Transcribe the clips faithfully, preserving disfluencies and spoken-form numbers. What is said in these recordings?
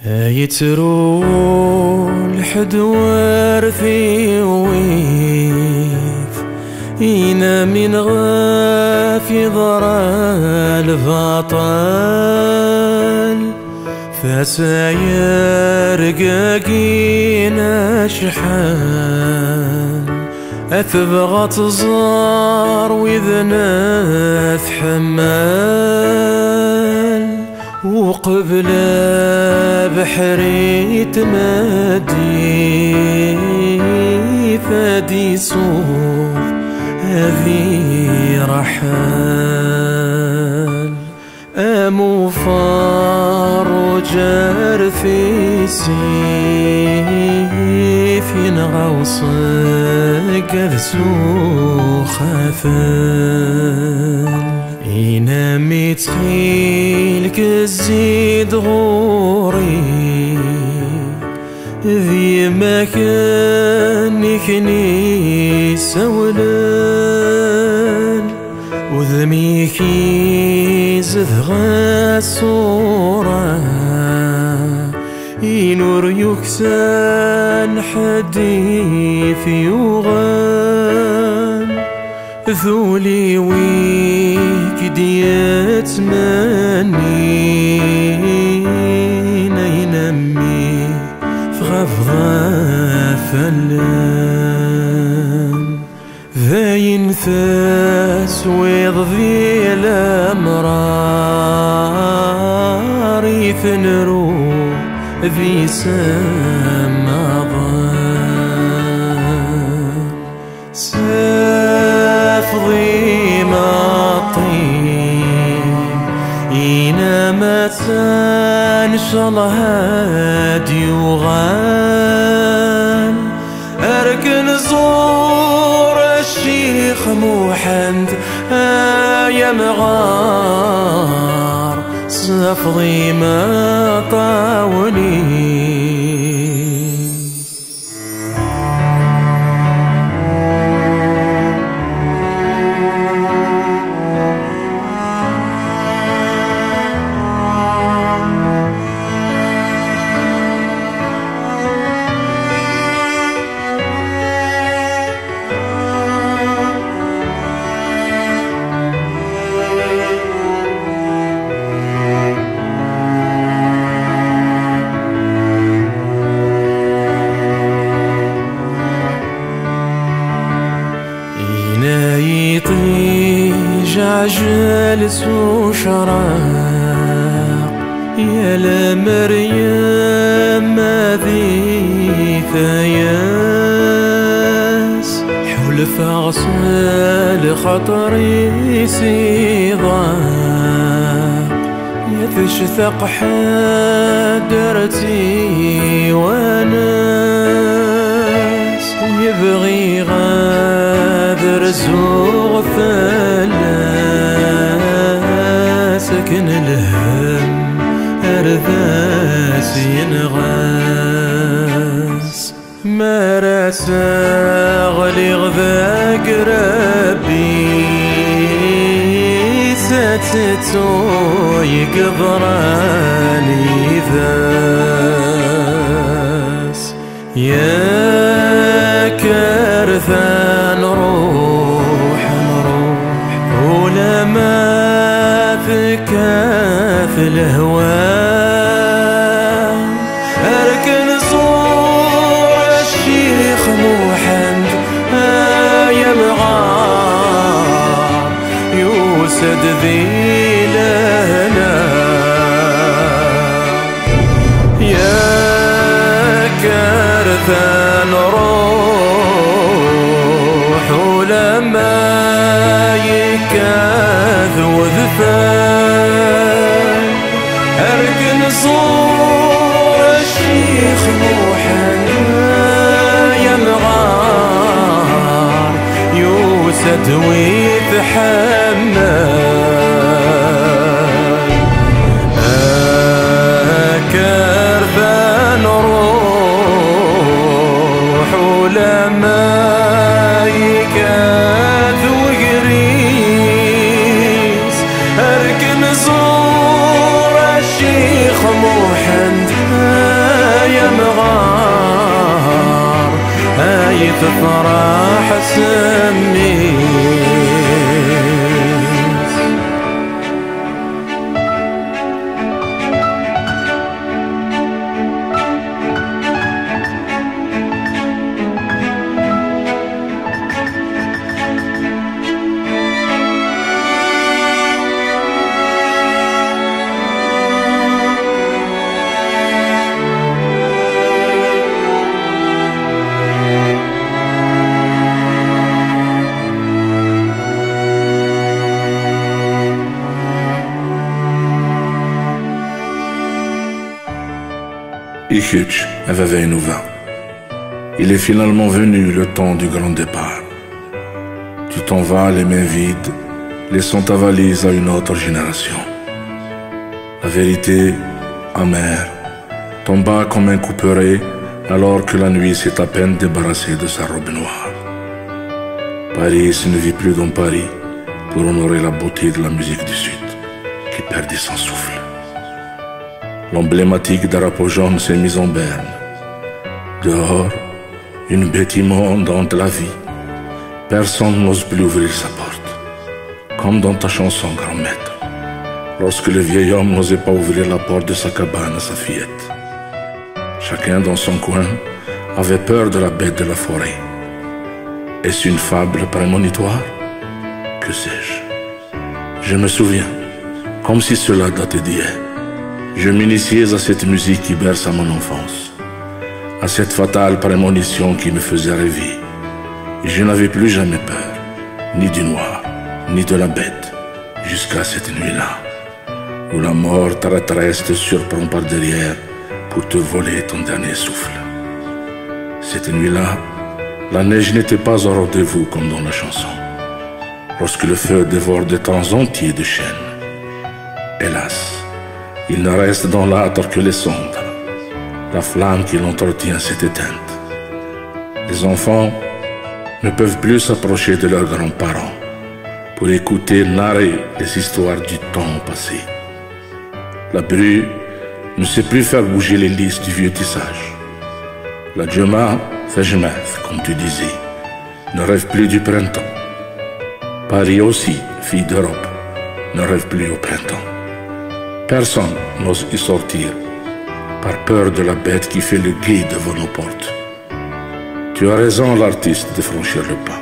يترو الحدوار في ويف إينا من غاف يضرى البطل فساير قاقينا شحال أتبغى تزار وإذنا تحمل وقبل بحري تمدي فادي صوف هذي رحال أمو فار وجار في سيف ينغوصك ذسو خفال إنا متخيلك الزيد غوري ذي مكان كنيسة ولال وذميكي زذغى الصورة ينور يكسان حديث يغان ذولي ويك ديت مني ينمي فغفغا فلان ذا ينفاس ويضذي الأمرار يثنرو ذي سما ضان سافضي ما طيب إينما تنشل هادي وغال أركن زور الشيخ محمد يا مغار سافضي ما طاولي جالس وشراق يا لمريم ما ذي ثياس حول فغسل خطري سيضاق يتشثق حدرتي وناس ويبغي غادر زوغ فلاس سكن الهم أرذاس ينغاس ما راسا غليغ ذاك ربي ساتتو يقبراني ذاس يا كرثان روح نروح ولما فكاف الهوى أركن صور الشيخ محمد يا مغار يوسد ذي لهنا يا كرثان روح ولما يكاث وذفان أركن صور الشيخ محمد يا مغار يوسد ويتحمل أكرفان روح ولما يكاث وقريس أركن صور الشيخ محمد الأفراح سميس. Ich avait nous vingt. Il est finalement venu le temps du grand départ. Tu t'en vas les mains vides, laissant ta valise à une autre génération. La vérité, amère, tomba comme un couperet alors que la nuit s'est à peine débarrassée de sa robe noire. Paris ne vit plus dans Paris pour honorer la beauté de la musique du Sud qui perdit son souffle. L'emblématique drapeau jaune s'est mise en berne. Dehors, une bête immonde hante la vie. Personne n'ose plus ouvrir sa porte. Comme dans ta chanson, grand maître, lorsque le vieil homme n'osait pas ouvrir la porte de sa cabane à sa fillette. Chacun dans son coin avait peur de la bête de la forêt. Est-ce une fable prémonitoire? Que sais-je? Je me souviens, comme si cela datait d'hier. Je m'initiais à cette musique qui berce à mon enfance, à cette fatale prémonition qui me faisait rêver. Et je n'avais plus jamais peur, ni du noir, ni de la bête, jusqu'à cette nuit-là, où la mort traîtresse te surprend par derrière pour te voler ton dernier souffle. Cette nuit-là, la neige n'était pas au rendez-vous comme dans la chanson, lorsque le feu dévore des temps entiers de chaînes. Hélas, il ne reste dans l'âtre que les cendres. La flamme qui l'entretient s'est éteinte. Les enfants ne peuvent plus s'approcher de leurs grands-parents pour écouter narrer les histoires du temps passé. La bru ne sait plus faire bouger les lys du vieux tissage. La Djuma, Fejmeth, comme tu disais, ne rêve plus du printemps. Paris aussi, fille d'Europe, ne rêve plus au printemps. Personne n'ose y sortir par peur de la bête qui fait le guet devant nos portes. Tu as raison, l'artiste, de franchir le pas.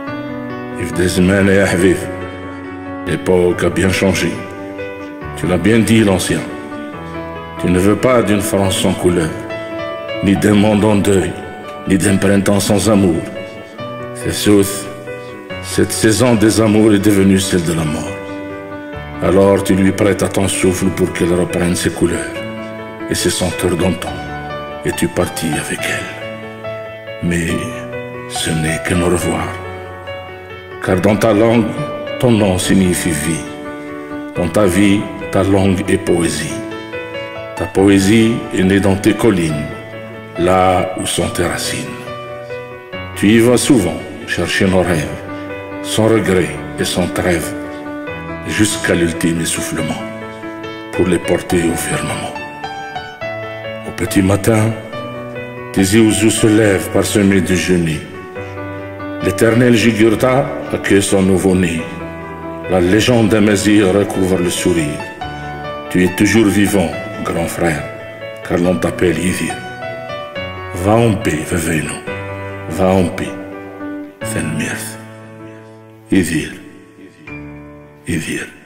L'époque a bien changé. Tu l'as bien dit, l'ancien. Tu ne veux pas d'une France sans couleur, ni d'un monde en deuil, ni d'un printemps sans amour. C'est sûr, cette saison des amours est devenue celle de la mort. Alors tu lui prêtes à ton souffle pour qu'elle reprenne ses couleurs et ses senteurs d'antan, et tu partis avec elle. Mais ce n'est qu'un au revoir, car dans ta langue, ton nom signifie vie. Dans ta vie, ta langue est poésie. Ta poésie est née dans tes collines, là où sont tes racines. Tu y vas souvent chercher nos rêves, sans regret et sans trêve, jusqu'à l'ultime essoufflement, pour les porter au firmament. Au petit matin, tes yeux se lèvent parsemés de genêts. L'éternel Jugurtha accueille son nouveau-né. La légende d'un Mésir recouvre le sourire. Tu es toujours vivant, grand frère, car l'on t'appelle Yvir. Va en paix, Veveno, va en paix, Fenmirth. Yvir. Yvir.